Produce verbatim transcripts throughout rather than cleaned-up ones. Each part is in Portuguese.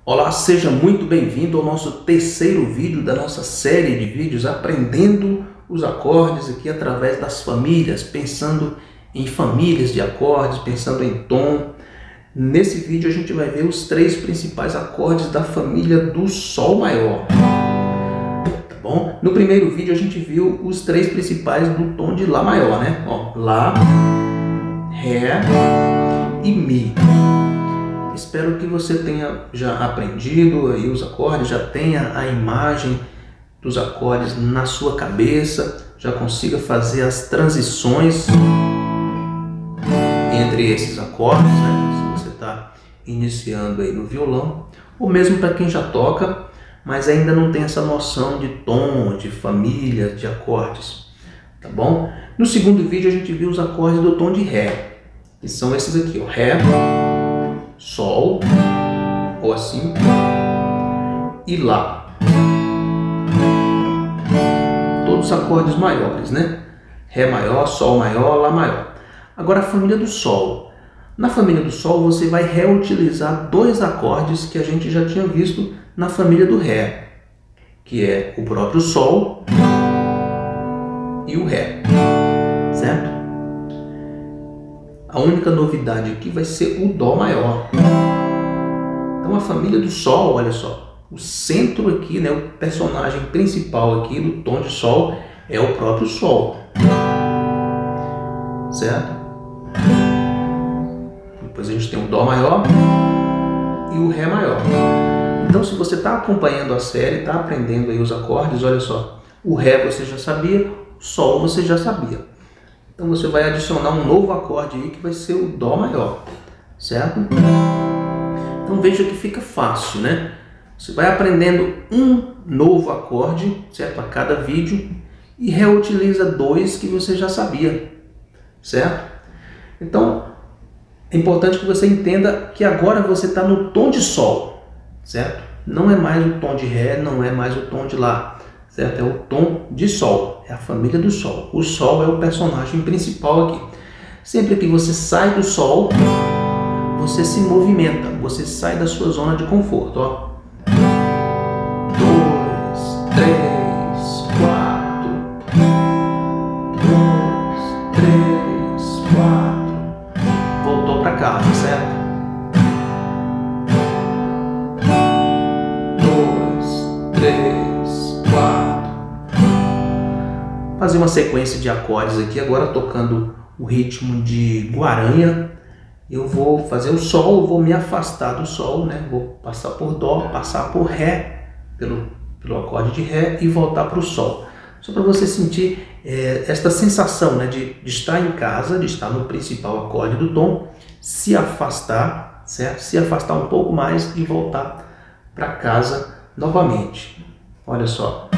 Olá, seja muito bem-vindo ao nosso terceiro vídeo da nossa série de vídeos aprendendo os acordes aqui através das famílias, pensando em famílias de acordes, pensando em tom. Nesse vídeo a gente vai ver os três principais acordes da família do Sol maior. Tá bom? No primeiro vídeo a gente viu os três principais do tom de Lá maior, né? Ó, Lá, Ré e Mi. Espero que você tenha já aprendido aí os acordes, já tenha a imagem dos acordes na sua cabeça, já consiga fazer as transições entre esses acordes, né? Se você está iniciando aí no violão, ou mesmo para quem já toca, mas ainda não tem essa noção de tom, de família, de acordes, tá bom? No segundo vídeo a gente viu os acordes do tom de Ré, que são esses aqui, ó, Ré, Sol, ou assim, e Lá. Todos os acordes maiores, né? Ré maior, Sol maior, Lá maior. Agora a família do Sol. Na família do Sol você vai reutilizar dois acordes que a gente já tinha visto na família do Ré, que é o próprio Sol e o Ré, certo? A única novidade aqui vai ser o Dó maior. Então a família do Sol, olha só, o centro aqui, né, o personagem principal aqui do tom de Sol é o próprio Sol, certo? Depois a gente tem o Dó maior e o Ré maior. Então se você está acompanhando a série, está aprendendo aí os acordes, olha só, o Ré você já sabia, o Sol você já sabia. Então você vai adicionar um novo acorde aí que vai ser o Dó maior, certo? Então veja que fica fácil, né? Você vai aprendendo um novo acorde, certo? A cada vídeo e reutiliza dois que você já sabia, certo? Então é importante que você entenda que agora você está no tom de Sol, certo? Não é mais o tom de Ré, não é mais o tom de Lá. Certo? É o tom de Sol, é a família do Sol. O Sol é o personagem principal aqui. Sempre que você sai do Sol, você se movimenta, você sai da sua zona de conforto. Ó. Dois, três, quatro. Dois, três, quatro. Voltou para casa, certo? Dois, três. Fazer uma sequência de acordes aqui, agora tocando o ritmo de Guaranha. Eu vou fazer o Sol, vou me afastar do Sol, né? Vou passar por Dó, passar por Ré, pelo, pelo acorde de Ré e voltar para o Sol. Só para você sentir é, esta sensação, né, de, de estar em casa, de estar no principal acorde do tom, se afastar, certo? Se afastar um pouco mais e voltar para casa novamente. Olha só.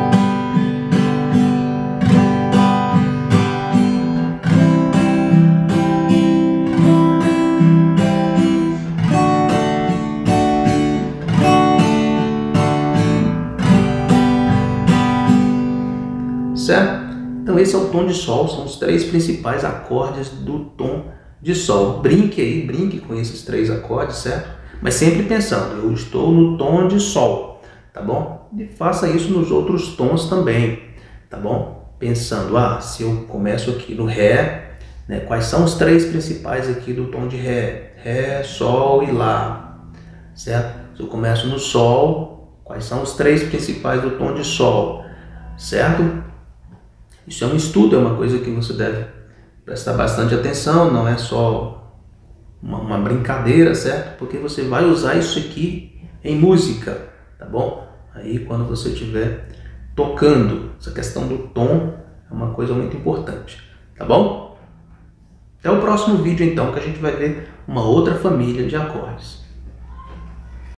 Certo? Então esse é o tom de Sol, são os três principais acordes do tom de Sol. Brinque aí, brinque com esses três acordes, certo? Mas sempre pensando, eu estou no tom de Sol, tá bom? E faça isso nos outros tons também, tá bom? Pensando, ah, se eu começo aqui no Ré, né, quais são os três principais aqui do tom de Ré? Ré, Sol e Lá, certo? Se eu começo no Sol, quais são os três principais do tom de Sol, certo? Isso é um estudo, é uma coisa que você deve prestar bastante atenção, não é só uma, uma brincadeira, certo? Porque você vai usar isso aqui em música, tá bom? Aí quando você estiver tocando, essa questão do tom é uma coisa muito importante, tá bom? Até o próximo vídeo então, que a gente vai ver uma outra família de acordes.